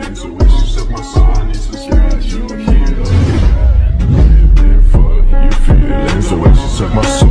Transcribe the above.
feelings. The way she suck my soul, I need some serious. You heal. Fuck your feelings. The way she suck my soul.